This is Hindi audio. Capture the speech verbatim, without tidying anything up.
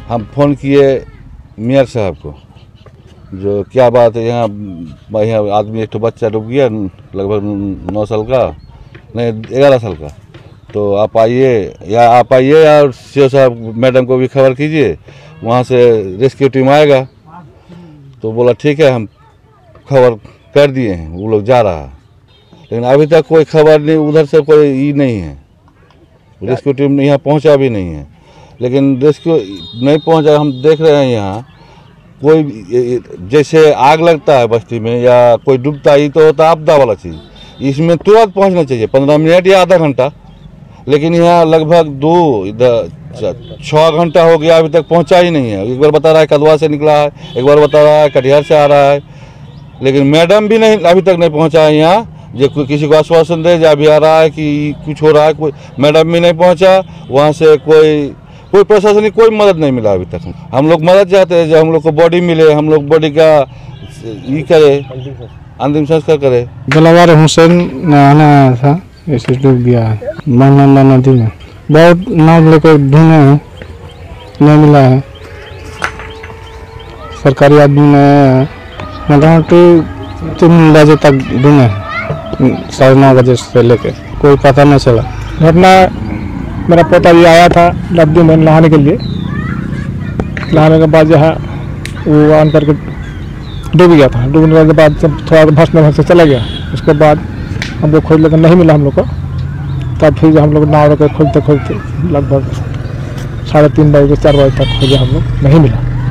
हम फ़ोन किए मेयर साहब को, जो क्या बात है यहाँ यहाँ आदमी एक तो बच्चा डूब गया लगभग नौ साल का, नहीं ग्यारह साल का। तो आप आइए या आप आइए या सीओ साहब मैडम को भी खबर कीजिए, वहाँ से रेस्क्यू टीम आएगा। तो बोला ठीक है, हम खबर कर दिए हैं, वो लोग जा रहा है, लेकिन अभी तक कोई खबर नहीं, उधर से कोई ई नहीं है, रेस्क्यू टीम यहाँ पहुँचा भी नहीं है। लेकिन रेस्क्यू नहीं पहुँचा, हम देख रहे हैं यहाँ कोई जैसे आग लगता है बस्ती में या कोई डूबता ही तो होता आपदा वाला चीज़, इसमें तुरंत पहुँचना चाहिए, पंद्रह मिनट या आधा घंटा, लेकिन यहाँ लगभग दो इधर छः घंटा हो गया, अभी तक पहुँचा ही नहीं है। एक बार बता रहा है कदवा से निकला है, एक बार बता रहा है कटिहार से आ रहा है, लेकिन मैडम भी नहीं अभी तक नहीं पहुँचा है यहाँ। जो कोई किसी को आश्वासन दे जा भी आ रहा है कि कुछ हो रहा है, कोई मैडम भी नहीं पहुँचा, वहाँ से कोई कोई प्रशासनिक कोई मदद नहीं मिला अभी तक। हम लोग मदद चाहते हैं, जब हम लोग को बॉडी मिले, हम लोग बॉडी का ये करे, अंतिम संस्कार करे। दिलवार हुसैन नहाना था, ऐसे डूब गया है महानंदा नदी में। बहुत नाव लेकर ढूंढे हैं, नहीं मिला है। सरकारी आदमी ने मोटामोटी तीन बजे तक ढूंढे हैं, साढ़े नौ बजे से लेके कोई पता नहीं चला। घटना मेरा पोता भी आया था नदी में नहाने के लिए, नहाने के बाद जो है वो आन करके डूब गया था। डूबने के बाद जब थोड़ा भस्म भस से चला गया, उसके बाद हम लोग खोज लेकर नहीं मिला हम लोग को। तब फिर हम लोग नाव रखे खोजते खोजते लगभग साढ़े तीन बजे चार बजे तक खोजे, हम लोग नहीं मिला।